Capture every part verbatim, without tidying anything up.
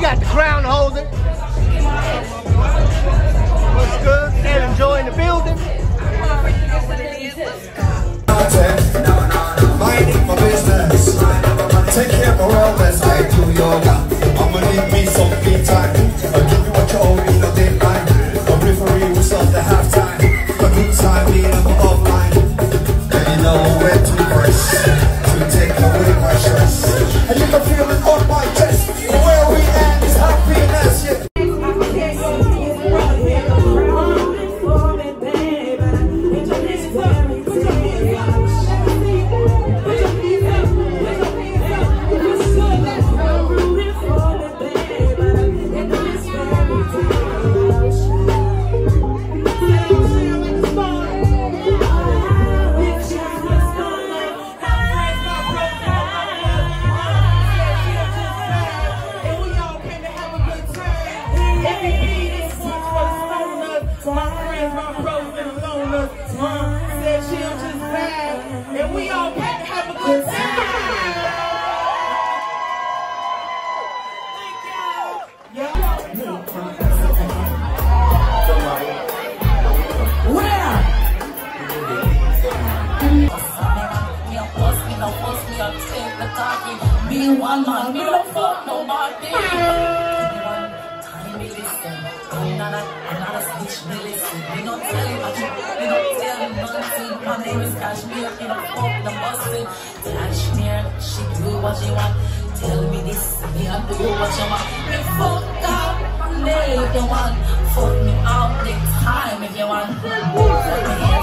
got the crown holder. What's good? And enjoying the building. Minding my business. Take care of my wellness. I do yoga. I'ma need me some free time. I'll give you what you owe me, no deadline. A referee will start the halftime. A good time, me and I'm offline. And you know where to press to take away my stress. And you can feel it on my chest. Where we at is happiness, yeah. Me one man, me don't fuck nobody. Time me listen, I'm not a, I'm not a snitch, me listen. Me not tell you what you, me not tell you nothing. My name is Kashmir, me don't fuck the bustin'. Kashmir, she do what she want. Tell me this, me I do what you want. Me fuck up, me if you want. Fuck me out next time if you want. Fuck me here,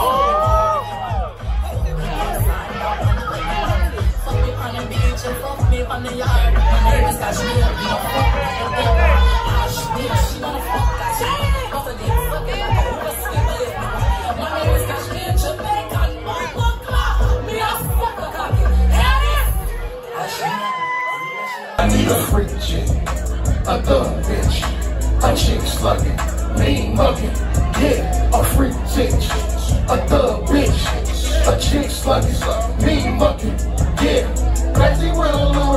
fuck me on the beach and fuck me on the yard. My name is Kashmir, you don't fuck me. Kashmir, she don't fuck Kashmir. But I didn't fuck it, I don't respect it. My name is Kashmir, Jamaican, Buckla. Me a fuck a cocky. Hear this? Kashmir. I need a freak chick, a thug bitch, a chick slugging, mean mugging. Yeah, a freak chick, a thug bitch, a chick slugging, mean mugging. Yeah, crazy with a little